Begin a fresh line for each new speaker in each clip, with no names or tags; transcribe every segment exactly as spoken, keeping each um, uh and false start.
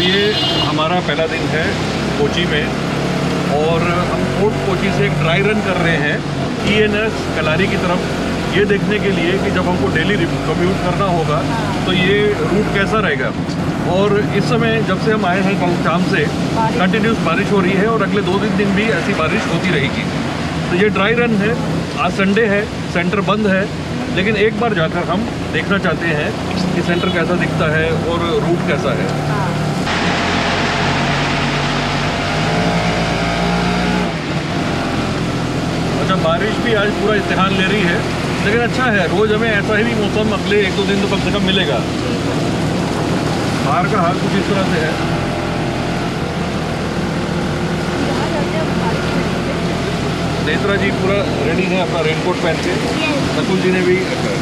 ये हमारा पहला दिन है कोची में और हम फोर्ट कोची से एक ड्राई रन कर रहे हैं ई एन एस कलारी की तरफ, ये देखने के लिए कि जब हमको डेली कम्यूट करना होगा तो ये रूट कैसा रहेगा। और इस समय जब से हम आए हैं कल शाम से कंटिन्यूस बारिश हो रही है और अगले दो तीन दिन भी ऐसी बारिश होती रहेगी। तो ये ड्राई रन है, आज संडे है, सेंटर बंद है, लेकिन एक बार जाकर हम देखना चाहते हैं कि सेंटर कैसा दिखता है और रूट कैसा है। अच्छा, बारिश भी आज पूरा इम्तिहान ले रही है, लेकिन अच्छा है, रोज़ हमें ऐसा ही भी मौसम अगले एक दो दिन तो कम से कम मिलेगा। बाहर का हाल कुछ इस तरह से है। नेत्रा जी पूरा रेडी है अपना रेनकोट पहन के, नकुल जी ने भी।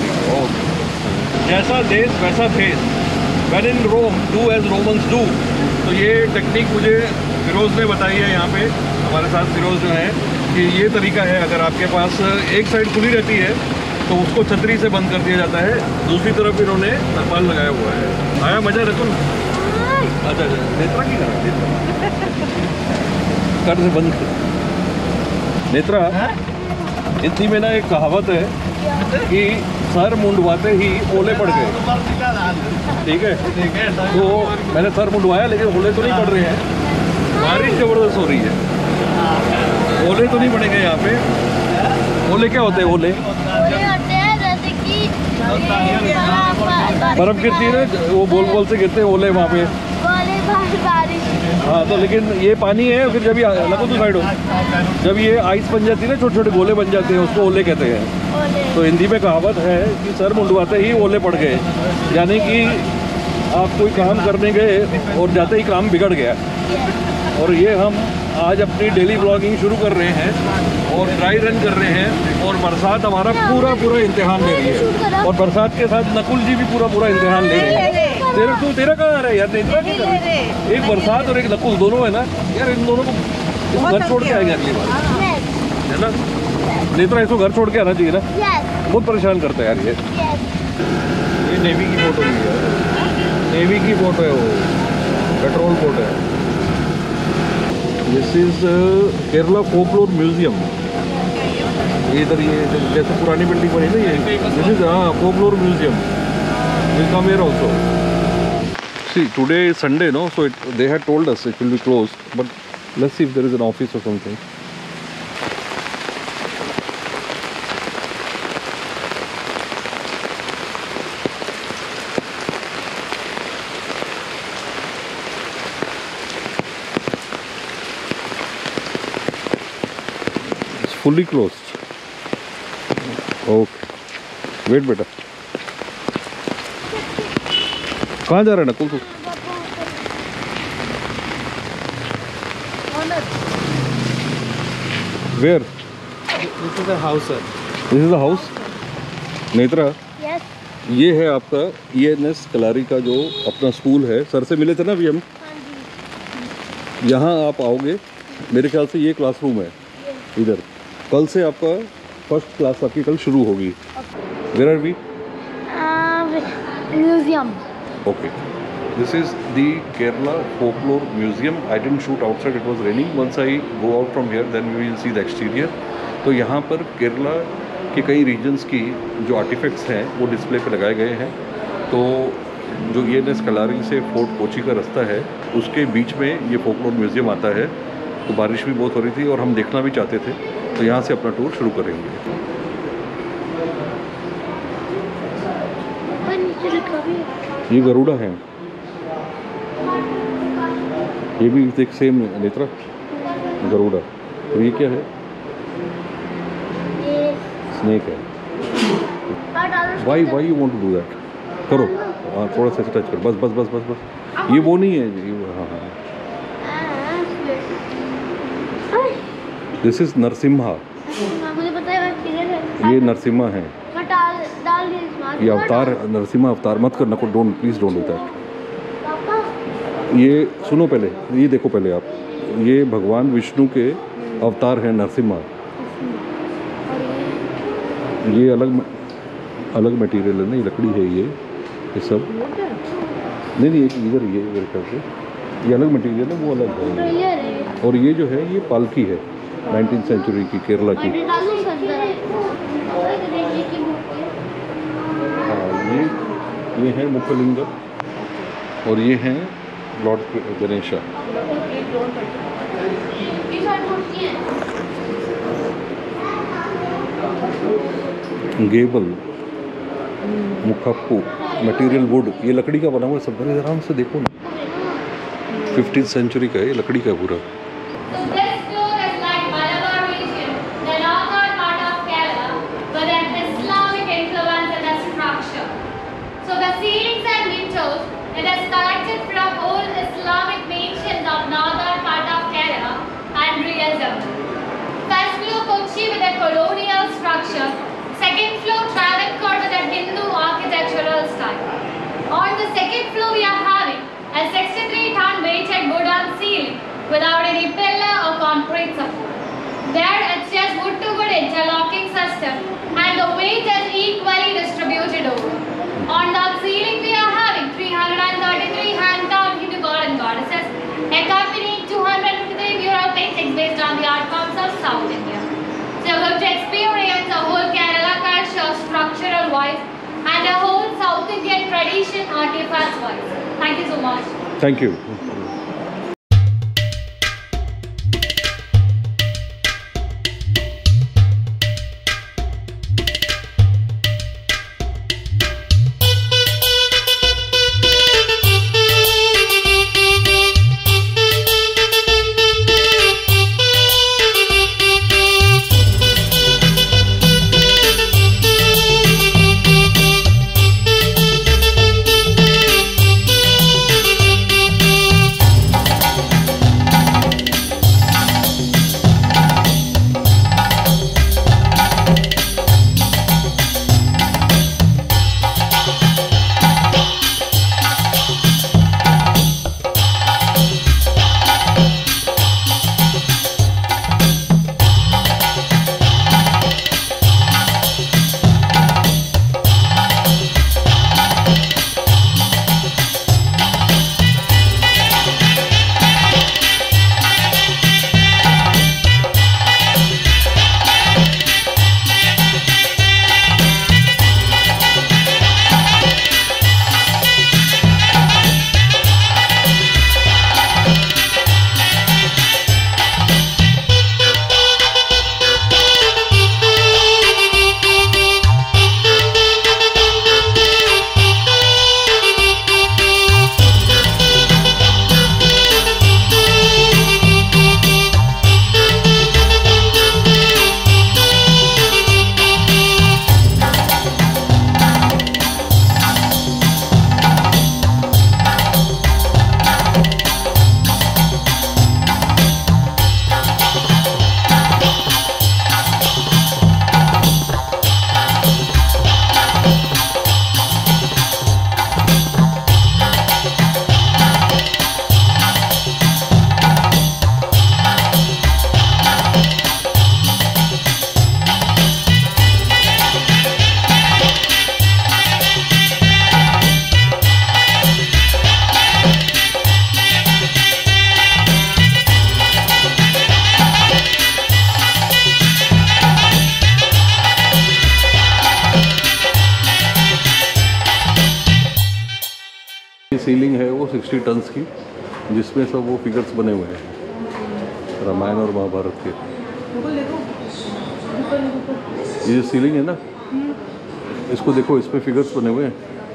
जैसा देश वैसा फेस, when in Rome do as Romans do. तो ये टेक्निक मुझे फिरोज़ ने बताई है यहाँ पे, हमारे साथ फिरोज़ जो है, कि ये तरीका है, अगर आपके पास एक साइड खुली रहती है तो उसको छतरी से बंद कर दिया जाता है, दूसरी तरफ इन्होंने तरपाल लगाया हुआ है। आया मजा रकुल? अच्छा अच्छा, नेत्रा की करा कर से बंद कर। नेत्रा, इतनी में ना एक कहावत है कि सर मुंडवाते ही ओले पड़ गए। ठीक है, तो मैंने सर मुंडवाया, लेकिन ओले तो नहीं पड़ रहे हैं, बारिश ज़बरदस्त हो रही है। ओले तो नहीं पड़ेंगे यहाँ पे। ओले क्या होते हैं? ओले बर्फ गिरती है ना, वो गोल गोल से गिरते हैं ओले वहाँ पे। हाँ, तो लेकिन ये पानी है, फिर जब ये लगो तो साइड हो, जब ये आइस बन जाती है ना, छोटे छोटे गोले बन जाते हैं, उसको ओले कहते हैं। तो हिंदी में कहावत है कि सर मुंडवाते ही ओले पड़ गए, यानी कि आप कोई काम करने गए और जाते ही काम बिगड़ गया। और ये हम आज अपनी डेली ब्लॉगिंग शुरू कर रहे हैं और ड्राई रन कर रहे हैं, और बरसात हमारा पूरा पूरा इम्तिहान ले रही है, और बरसात के साथ नकुल जी भी पूरा पूरा इम्तिहान ले रहे हैं। तेरे तू तेरा कहाँ आ रहा है यार? नेत्रा की तरह एक बरसात और एक नकुल दोनों है ना यार, इन दोनों को घर छोड़ के आएंगे अगली बार, है ना? नेत्रा इसको घर छोड़ के आना चाहिए ना, बहुत परेशान करता है यार ये। ये नेवी की फोटो है, नेवी की फोटो है, वो पेट्रोल बोट है। This is Kerala folklore museum. इधर ये जैसे पुरानी बिल्डिंग बनी ना, ये दिस इज हाँ folklore museum, will come here also. See, today is Sunday, no? So it, they had told us it will be closed, but let's see if there is an office or something. It's fully closed. Okay. Wait, beta. कहाँ जा रहा है नकुल तू? Where?
This is the house, sir.
This is the house. Netra,
Yes.
ये है आपका E N S कलारी का जो अपना स्कूल है। सर से मिले थे ना अभी हम। यहाँ आप आओगे, मेरे ख्याल से ये क्लासरूम है इधर। कल से आपका फर्स्ट क्लास आपकी कल शुरू होगी। Where are we?
Museum.
Okay, this is the Kerala Folklore Museum. I didn't shoot outside, it was raining. Once I go out from here, then we will see the exterior. तो यहाँ पर केरला के कई regions की जो artefacts हैं वो display पे लगाए गए हैं। तो जो ई एन एस कलारी से फोर्ट कोची का रास्ता है, उसके बीच में ये फोकलोर म्यूज़ियम आता है। तो बारिश भी बहुत हो रही थी और हम देखना भी चाहते थे, तो यहाँ से अपना टूर शुरू करेंगे। ये गरुड़ा है, ये भी एक सेम नेत्रा गरुड़ा। और ये क्या है? स्नेक है। Why why you want to do that? करो, हाँ थोड़ा सा टच कर, बस बस बस बस बस। ये वो नहीं है, ये हाँ हाँ। This is Narasimha.
मुझे पता है
ये नरसिम्हा है, ये अवतार, नरसिम्हा अवतार। मत कर नको, don't please don't do that. ये सुनो पहले, ये देखो पहले आप, ये भगवान विष्णु के अवतार हैं नरसिम्हा। ये अलग अलग मटेरियल है ना, ये लकड़ी है, ये ये सब नहीं नहीं, एक इधर ये मेरे ख्याल से ये अलग मटेरियल है, वो अलग है। और ये जो है ये पालकी है, नाइनटीन सेंचुरी की केरला की। हाँ, ये ये है मुखलिंगम और ये हैं lord Ganesha. Gable, mukhappu, material wood, ये लकड़ी का बना हुआ है सब। बड़े आराम से देखो ना, फिफ्टीन सेंचुरी का है, ये लकड़ी का पूरा।
Colonial structure. Second floor Travancore with a Hindu architectural style. On the second floor we are having a sixty-three ton weighted wooden ceiling without any pillar or concrete support. There it's just wood to wood interlocking system and the weight is equally distributed over. On the ceiling we are having three hundred thirty-three hand carved Hindu god and goddesses accompanying two hundred fifty-three mural paintings based on the art forms of South India. So you're going to experience a whole Kerala culture structural wise and a whole South Indian tradition artifacts wise. Thank you so much.
Thank you. Ceiling है वो sixty turns की, जिसमें सब वो figures बने हुए हैं रामायण और महाभारत के। ये जो सीलिंग है ना, इसको देखो, इसमें फिगर्स बने हुए हैं।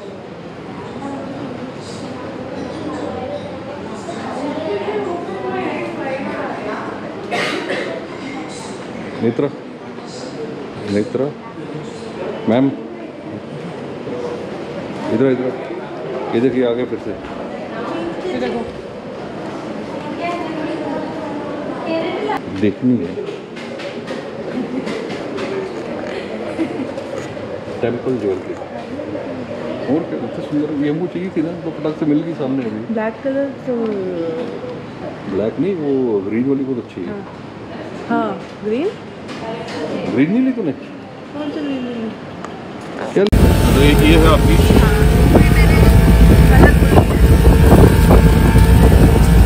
नेत्रा, नेत्रा मैम, इधर इधर ये देखिए आगे फिर से। देखनी है टेम्पल ज्वेलरी। और क्या इतना सुंदर, ये हमको चाहिए थी ना, तो फटाक से मिल गई सामने अभी।
ब्लैक कलर तो
ब्लैक नहीं, वो ग्रीन वाली बहुत अच्छी है।
हाँ ग्रीन,
ग्रीन नहीं ली तूने?
कौन सा ग्रीन?
क्या तो ये है आपकी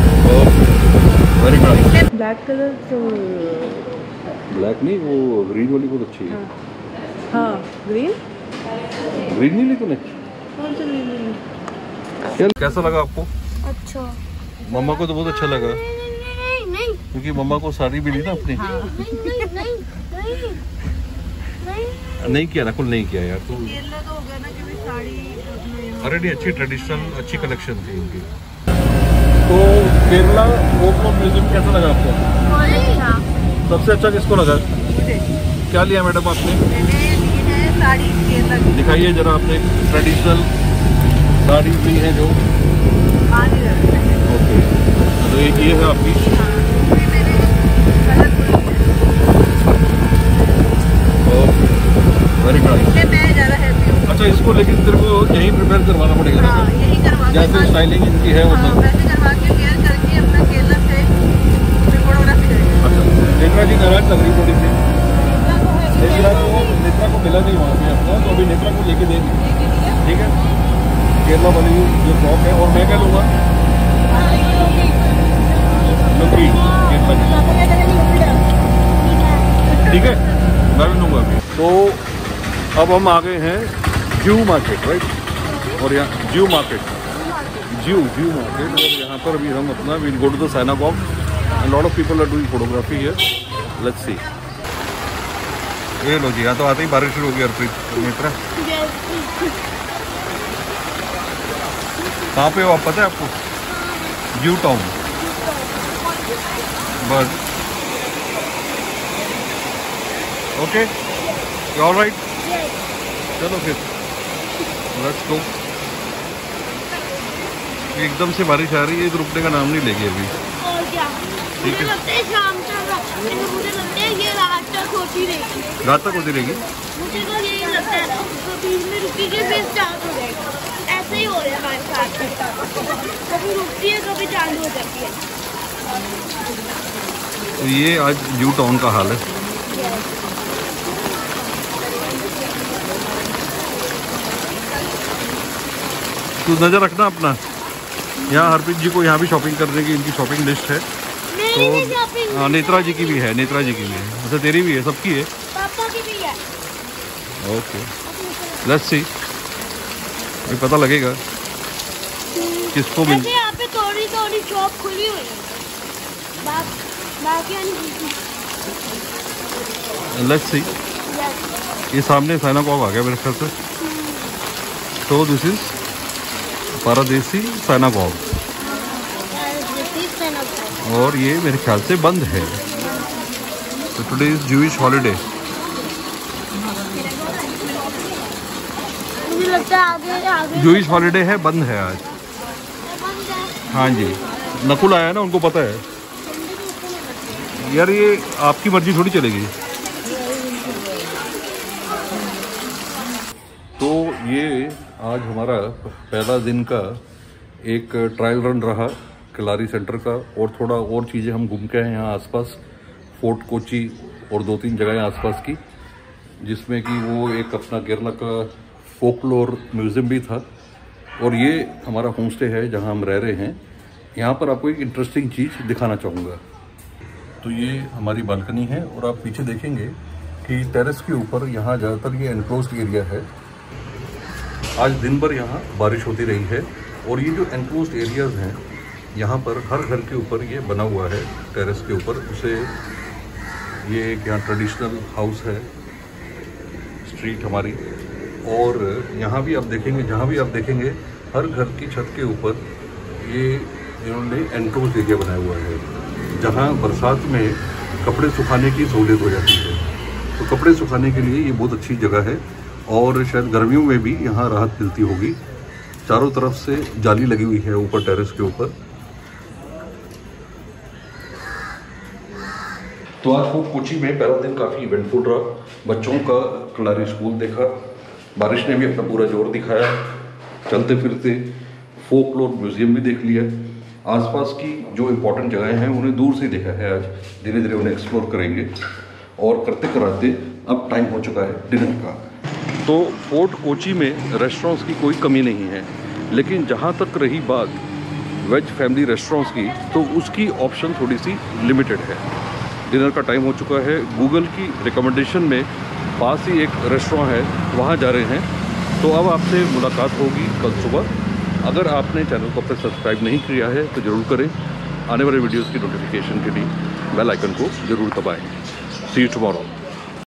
ब्लैक कलर तो
ब्लैक नहीं, वो ग्रीन वाली बहुत अच्छी है।
हाँ ग्रीन।
ग्रीन नहीं ली तूने?
कौन सा ग्रीन लेना?
यार कैसा लगा आपको?
अच्छा।
मम्मा को तो बहुत अच्छा लगा,
नहीं नहीं
क्योंकि मम्मा को साड़ी भी ली ना अपनी।
नहीं नहीं नहीं नहीं नहीं
नहीं किया नकुल, नहीं किया यार तू।
केरला तो हो गया ना कि भी साड़ी।
अरे नहीं, अच्छी ट्रेडिशनल अच्छी कलेक्शन थी उनकी। तो केरला फोक म्यूजियम कैसा लगा आपको?
बहुत अच्छा।
सबसे अच्छा किसको लगा? क्या लिया मैडम आपने?
मैंने ली है साड़ी केरला की।
दिखाइए जरा, आपने ट्रेडिशनल साड़ी ली है जो। ओके, तो एक ये है आपकी। Very nice.
मैं ज़्यादा हैप्पी हूँ।
अच्छा, इसको लेकिन तेरे को यहीं प्रिपेयर करवाना पड़ेगा ना?
हाँ, यही करवा
जैसे स्टाइलिंग इनकी है वो
हाँ,
सब।
वैसे करवा के वेयर करके अपना केरला से फोटोग्राफी करेंगे।
अच्छा, नेत्रा जी नाराज लग रही थोड़ी सी। नेत्रा को नेत्रा को मिला नहीं वहाँ पे अपना, तो अभी नेत्रा को लेके देंगे, ठीक है? केरला वाली जो शॉप है। और मैं क्या लूँगा? लुंगी केरला की, ठीक है, मैं भी लूँगा अभी। तो अब हम आ गए हैं जू मार्केट, राइट? और यहाँ जू मार्केट, जू जू मार्केट। और यहाँ पर अभी हम अपना will go to the synagogue and lot of people are doing photography here. Let's see. ये लो जी, यहाँ तो आते ही बारिश शुरू हो गई। हरप्रीत, मित्रा कहाँ पे हो आप, पता है आपको? जू टाउन। बस ओके, ऑल राइट, चलो फिर लेट्स गो। एकदम से बारिश आ रही है, तो रुकने का नाम नहीं लेगी अभी।
और क्या?
ठीक
मुझे
है।
लगता है शाम तक, मुझे लगता है ये रात तक होती रहेगी।
रात तक होती रहेगी।
मुझे तो यही लगता है, तो बीच में रुकेगी फिर स्टार्ट हो जाएगा। ऐसे ही हो रहा है हमारे साथ, कभी रुकती है कभी चालू हो जाती है।
तो ये आज जू टाउन का हाल है। तू नज़र रखना अपना। यहाँ हरप्रीत जी को यहाँ भी शॉपिंग करने की इनकी शॉपिंग लिस्ट है।
मेरी भी शॉपिंग,
हाँ, नेत्रा जी की भी है, नेत्रा जी की भी है। अच्छा, तेरी भी है, सबकी है।
पापा की भी है।
ओके, लेट्स सी, ये पता लगेगा किसको मिल।
ऐसे यहाँ पे थोड़ी थोड़ी शॉप खुली हुई है, बा- बाकी नहीं खुली।
Let's see.
Yes.
ये सामने सिनेगॉग आ गया मेरे ख्याल से। तो दिस इज पारादेसी सिनेगॉग, और ये मेरे ख्याल से बंद है। तो टुडे इज जूइश हॉलीडे।
मुझे लगता है आगे आगे
जूइश हॉलीडे है, बंद है आज।
बंद है।
हाँ जी, नकुल आया ना, उनको पता है यार, ये आपकी मर्जी थोड़ी चलेगी। तो ये आज हमारा पहला दिन का एक ट्रायल रन रहा कलारी सेंटर का, और थोड़ा और चीज़ें हम घूम के आए यहाँ आसपास, फोर्ट कोची और दो तीन जगहें आसपास की, जिसमें कि वो एक अपना केरला का फोकलोर म्यूज़ियम भी था। और ये हमारा होम स्टे है जहाँ हम रह रहे हैं। यहाँ पर आपको एक इंटरेस्टिंग चीज़ दिखाना चाहूँगा। तो ये हमारी बालकनी है, और आप पीछे देखेंगे कि टेरेस के ऊपर यहाँ ज़्यादातर ये एनक्लोज्ड एरिया है। आज दिन भर यहाँ बारिश होती रही है, और ये जो एनक्लोज्ड एरियाज़ हैं यहाँ पर हर घर के ऊपर ये बना हुआ है, टेरेस के ऊपर। उसे ये एक यहाँ ट्रेडिशनल हाउस है, स्ट्रीट हमारी। और यहाँ भी आप देखेंगे, जहाँ भी आप देखेंगे, हर घर की छत के ऊपर ये इन्होंने एनक्लोज्ड एरिया बनाया हुआ है, जहाँ बरसात में कपड़े सुखाने की सहूलियत हो जाती है। तो कपड़े सुखाने के लिए ये बहुत अच्छी जगह है, और शायद गर्मियों में भी यहाँ राहत मिलती होगी। चारों तरफ से जाली लगी हुई है ऊपर टेरेस के ऊपर। तो आज वो कोची में पहला दिन काफ़ी इवेंटफुल रहा। बच्चों का कलारी स्कूल देखा, बारिश ने भी अपना पूरा जोर दिखाया, चलते फिरते फोकलोर म्यूज़ियम भी देख लिया। आसपास की जो इम्पोर्टेंट जगहें हैं उन्हें दूर से देखा है। आज धीरे धीरे उन्हें एक्सप्लोर करेंगे, और करते कराते अब टाइम हो चुका है डिनर का। तो फोर्ट कोची में रेस्टोरेंट्स की कोई कमी नहीं है, लेकिन जहाँ तक रही बात वेज फैमिली रेस्टोरेंट्स की, तो उसकी ऑप्शन थोड़ी सी लिमिटेड है। डिनर का टाइम हो चुका है। गूगल की रिकमेंडेशन में पास ही एक रेस्टोरेंट है, वहाँ जा रहे हैं। तो अब आपसे मुलाकात होगी कल सुबह। अगर आपने चैनल को अब तक सब्सक्राइब नहीं किया है तो ज़रूर करें। आने वाले वीडियोज़ की नोटिफिकेशन के लिए बेल आइकन को ज़रूर दबाएँ। See you tomorrow.